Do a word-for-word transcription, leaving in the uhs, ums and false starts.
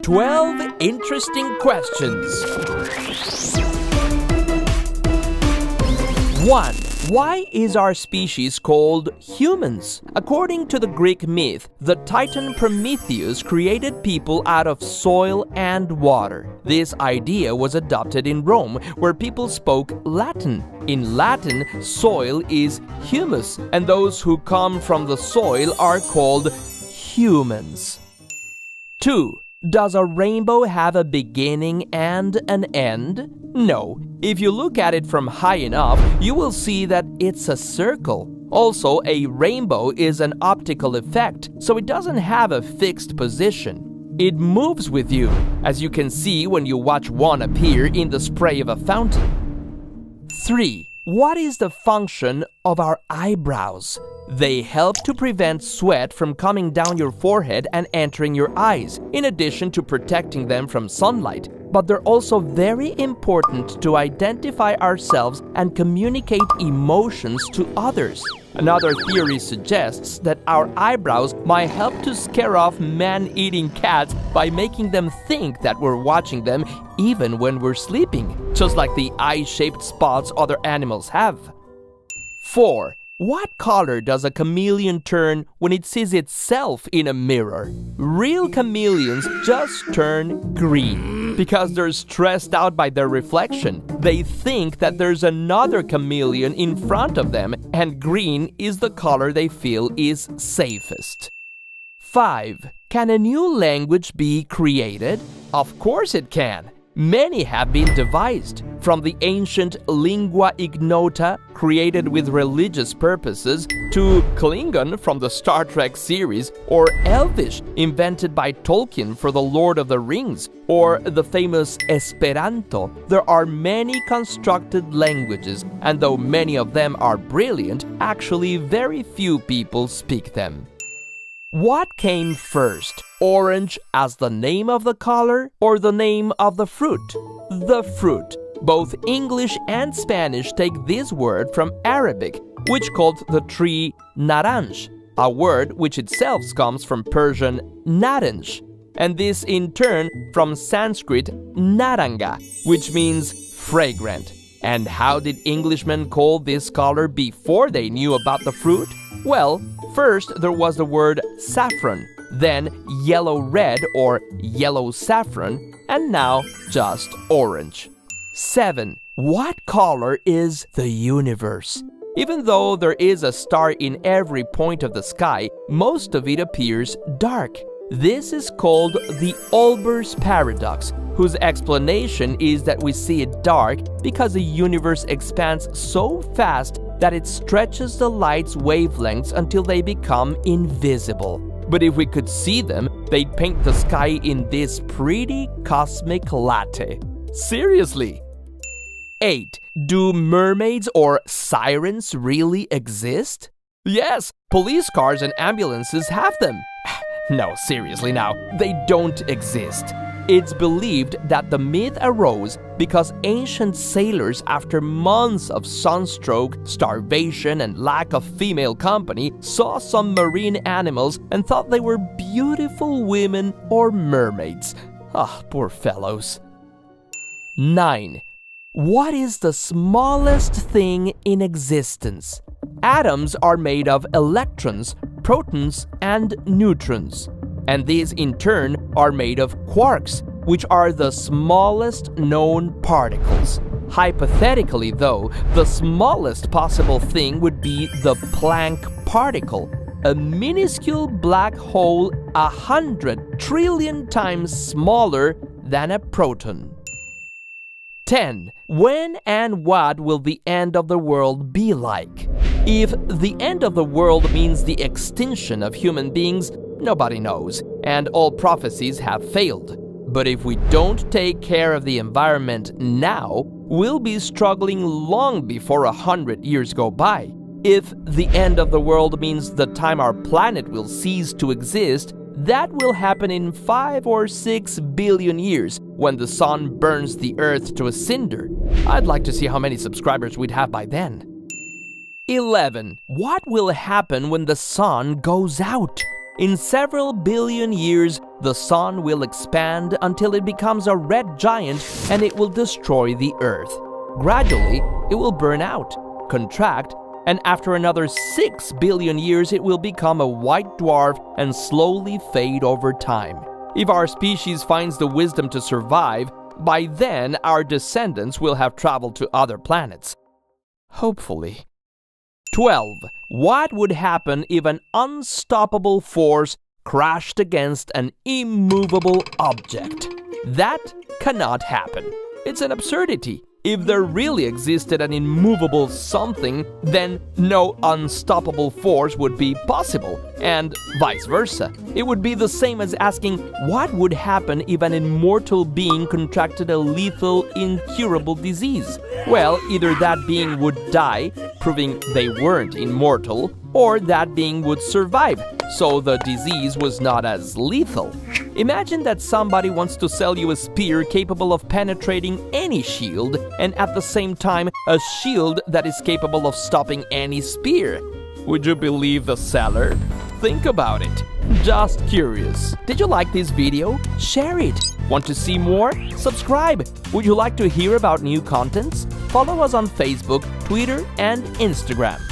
twelve interesting questions. one. Why is our species called humans? According to the Greek myth, the Titan Prometheus created people out of soil and water. This idea was adopted in Rome, where people spoke Latin. In Latin, soil is humus, and those who come from the soil are called humans. two. Does a rainbow have a beginning and an end? No. If you look at it from high enough, you will see that it's a circle. Also, a rainbow is an optical effect, so it doesn't have a fixed position. It moves with you, as you can see when you watch one appear in the spray of a fountain. three. What is the function of our eyebrows? They help to prevent sweat from coming down your forehead and entering your eyes, in addition to protecting them from sunlight. But they're also very important to identify ourselves and communicate emotions to others. Another theory suggests that our eyebrows might help to scare off man-eating cats by making them think that we're watching them even when we're sleeping, just like the eye-shaped spots other animals have. four. What color does a chameleon turn when it sees itself in a mirror? Real chameleons just turn green because they're stressed out by their reflection. They think that there's another chameleon in front of them, and green is the color they feel is safest. five. Can a new language be created? Of course it can. Many have been devised, from the ancient lingua ignota, created with religious purposes, to Klingon from the Star Trek series, or Elvish, invented by Tolkien for the Lord of the Rings, or the famous Esperanto. There are many constructed languages, and though many of them are brilliant, actually very few people speak them. What came first? Orange as the name of the color or the name of the fruit? The fruit. Both English and Spanish take this word from Arabic, which called the tree naranj, a word which itself comes from Persian naranj, and this in turn from Sanskrit naranga, which means fragrant. And how did Englishmen call this color before they knew about the fruit? Well, first there was the word saffron, then yellow-red or yellow saffron, and now just orange. seven. What color is the universe? Even though there is a star in every point of the sky, most of it appears dark. This is called the Olbers paradox, whose explanation is that we see it dark because the universe expands so fast that it stretches the light's wavelengths until they become invisible. But if we could see them, they'd paint the sky in this pretty cosmic latte. Seriously! eight. Do mermaids or sirens really exist? Yes, police cars and ambulances have them. No, seriously now, they don't exist. It's believed that the myth arose because ancient sailors, after months of sunstroke, starvation, and lack of female company, saw some marine animals and thought they were beautiful women or mermaids. Ah, poor fellows. nine. What is the smallest thing in existence? Atoms are made of electrons, protons, and neutrons. And these in turn are made of quarks, which are the smallest known particles. Hypothetically though, the smallest possible thing would be the Planck particle, a minuscule black hole a hundred trillion times smaller than a proton. ten. When and what will the end of the world be like? If the end of the world means the extinction of human beings, nobody knows, and all prophecies have failed. But if we don't take care of the environment now, we'll be struggling long before a hundred years go by. If the end of the world means the time our planet will cease to exist, that will happen in five or six billion years, when the sun burns the earth to a cinder. I'd like to see how many subscribers we'd have by then. eleven. What will happen when the sun goes out? In several billion years, the sun will expand until it becomes a red giant and it will destroy the Earth. Gradually, it will burn out, contract, and after another six billion years it will become a white dwarf and slowly fade over time. If our species finds the wisdom to survive, by then our descendants will have traveled to other planets. Hopefully. twelve. What would happen if an unstoppable force crashed against an immovable object? That cannot happen. It's an absurdity. If there really existed an immovable something, then no unstoppable force would be possible, and vice versa. It would be the same as asking what would happen if an immortal being contracted a lethal, incurable disease. Well, either that being would die, proving they weren't immortal, or that being would survive, so the disease was not as lethal. Imagine that somebody wants to sell you a spear capable of penetrating any shield, and at the same time, a shield that is capable of stopping any spear. Would you believe the seller? Think about it. Just curious. Did you like this video? Share it. Want to see more? Subscribe. Would you like to hear about new contents? Follow us on Facebook, Twitter, and Instagram.